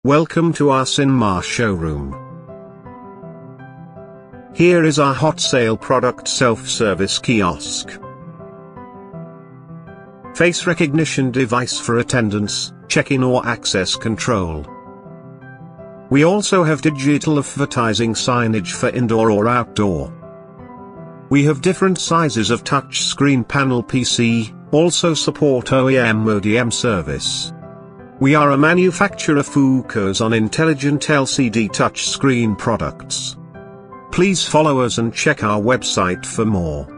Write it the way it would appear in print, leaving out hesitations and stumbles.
Welcome to our Sinmar showroom. Here is our hot sale product self-service kiosk. Face recognition device for attendance, check-in or access control. We also have digital advertising signage for indoor or outdoor. We have different sizes of touch screen panel PC, also support OEM service. We are a manufacturer fucos on intelligent LCD touchscreen products. Please follow us and check our website for more.